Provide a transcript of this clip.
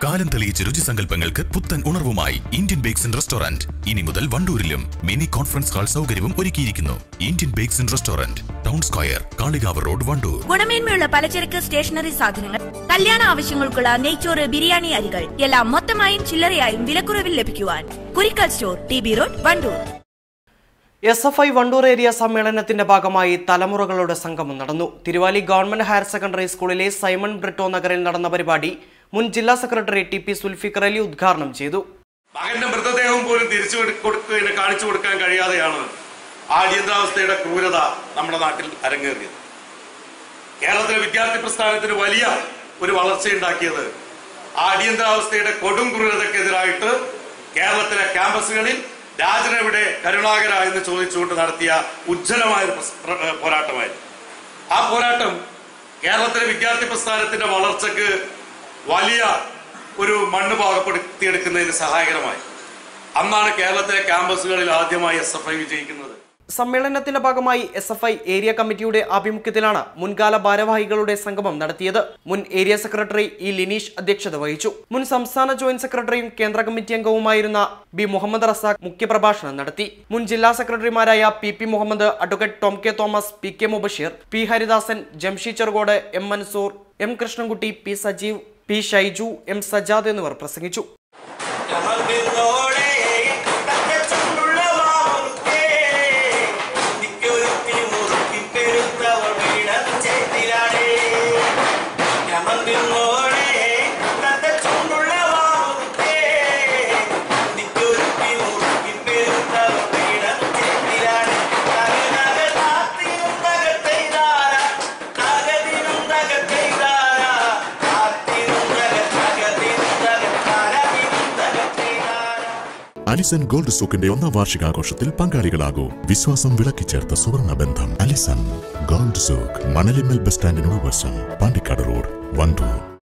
കാലം തെളിയിച്ച രുചിസങ്കല്പങ്ങൾക്ക് പുത്തൻ ഉണർവുമായി ഇന്ത്യൻ ബേക്സ് ആൻഡ് റെസ്റ്റോറന്റ് ഇനി മുതൽ വണ്ടൂരിലും മിനി കോൺഫറൻസ് ഹാൾ സൗകര്യവും ഒരുക്കിയിരിക്കുന്നു. Indian bakes and restaurant, town square, Kalikavu road, Wandoor. ഗുണമേന്മയുള്ള പലചരക്ക് സ്റ്റേഷനറി സാധനങ്ങൾ, കല്യാണ ആവശ്യങ്ങൾക്കുള്ള നെയ്ച്ചോറ്, ബിരിയാണി അരികൾ എല്ലാം മൊത്തമായും ചില്ലറയായും വിലക്കുറവിൽ ലഭിക്കുവാൻ Kurikkal store, T B. Road, Wandoor. SFI Wandoor area സമ്മേളനത്തിന്റെ ഭാഗമായി തലമുറകളുടെ സംഗമം നടന്നു. തിരുവാലി ഗവൺമെന്റ് ഹയർ സെക്കൻഡറി സ്കൂളിലെ സൈമൺ ബ്രിട്ടോ നഗറിൽ നടന്ന പരിപാടി മുൻ ജില്ലാ സെക്രട്ടറി ടി.പി. സുൽഫിക്കർ അലി ഉദ്ഘാടനം ചെയ്തു. മകന്റെ മൃതദേഹം പോലും കാണിച്ചു കൊടുക്കാൻ കഴിയാതെയാണ് ആ അടിയന്തരാവസ്ഥയുടെ ക്രൂരത നമ്മുടെ നാട്ടിൽ അരങ്ങേറിയത്. കേരളത്തിലെ വിദ്യാർത്ഥി പ്രസ്ഥാനത്തിന് വലിയ ഒരു വളർച്ചയുണ്ടാക്കിയത് ആ അടിയന്തരാവസ്ഥയുടെ കൊടും ക്രൂരതക്കെതിരായിട്ട് കേരളത്തിലെ ക്യാമ്പസുകളിൽ രാജനെവിടെ കരുണാകര എന്ന് ചോദിച്ചുകൊണ്ട് നടത്തിയ ഉജ്ജ്വലമായ പോരാട്ടമായിരുന്നു. ആ പോരാട്ടം കേരളത്തിലെ വിദ്യാർത്ഥി പ്രസ്ഥാനത്തിന്റെ വളർച്ചക്ക് വലിയ ഒരു മണ്ണ് പാകപ്പെടുത്തിയെടുക്കുന്നതിന് സഹായകരമായി. അന്നാണ് കേരളത്തിലെ ക്യാമ്പസുകളിൽ ആദ്യമായി SFI വിജയിക്കുന്നത്. സമ്മേളനത്തിന്റെ ഭാഗമായി SFI ഏരിയ കമ്മിറ്റിയുടെ ആഭിമുഖ്യത്തിലാണ് മുൻകാല ഭാരവാഹികളുടെ സംഗമം നടത്തിയത്. മുൻ ഏരിയ സെക്രട്ടറി ഇ. ലിനീഷ് അധ്യക്ഷത വഹിച്ചു. മുൻ സംസ്ഥാന ജോയിന്റ് സെക്രട്ടറിയും കേന്ദ്ര കമ്മിറ്റി അംഗവുമായിരുന്ന ബി. മുഹമ്മദ് റസാഖ് മുഖ്യപ്രഭാഷണം നടത്തി. മുൻ ജില്ലാ സെക്രട്ടറിമാരായ P. Muhammad, advocate Tom K Thomas, P. K. Mubashir, P. Haridasan, Jamshi Cherukode, M. Mansoor, M. Krishnankutty, P. Sajeev, P. Shaiju, M. Sajad എന്നിവർ പ്രസംഗിച്ചു. അലിസൺ ഗോൾഡ് സൂക്കിന്റെ 1ാം വാർഷികാഘോഷത്തിൽ പങ്കാളികളാകൂ. വിശ്വാസം വിളക്കിച്ചേർത്ത സുവർണ ബന്ധം. അലിസൺ ഗോൾഡ് സൂക്ക്, മണലിമൽ ബസ് സ്റ്റാൻഡിനോട് വശം, പാണ്ടിക്കാട് റോഡ്, വണ്ടൂർ.